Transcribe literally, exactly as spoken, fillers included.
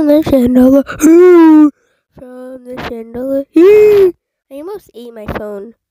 from the chandelier, from the chandelier. I almost ate my phone.